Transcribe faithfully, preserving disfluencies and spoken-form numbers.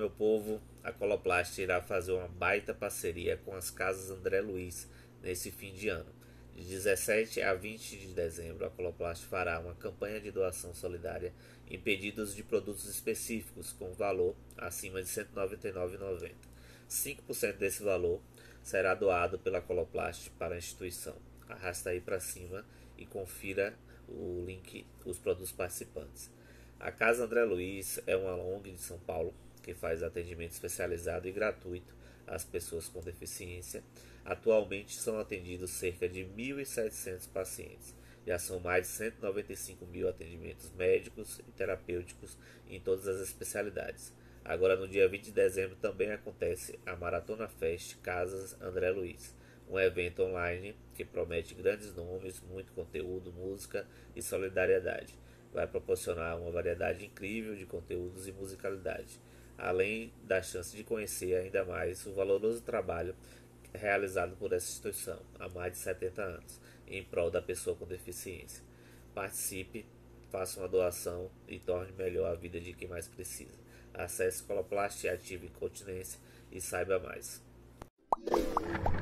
meu povo, a Coloplast irá fazer uma baita parceria com as Casas André Luiz nesse fim de ano. De dezessete a vinte de dezembro, a Coloplast fará uma campanha de doação solidária em pedidos de produtos específicos com valor acima de cento e noventa e nove reais e noventa centavos. cinco por cento desse valor será doado pela Coloplast para a instituição. Arrasta aí para cima e confira o link, os produtos participantes. A Casa André Luiz é uma O N G de São Paulo que faz atendimento especializado e gratuito às pessoas com deficiência. Atualmente são atendidos cerca de mil e setecentos pacientes. Já são mais de cento e noventa e cinco mil atendimentos médicos e terapêuticos em todas as especialidades. Agora, no dia vinte de dezembro, também acontece a Maratona Fest Casas André Luiz, um evento online que promete grandes nomes, muito conteúdo, música e solidariedade. Vai proporcionar uma variedade incrível de conteúdos e musicalidade, além da chance de conhecer ainda mais o valoroso trabalho realizado por essa instituição há mais de setenta anos, em prol da pessoa com deficiência. Participe, faça uma doação e torne melhor a vida de quem mais precisa. Acesse Coloplast, ative Continência e saiba mais.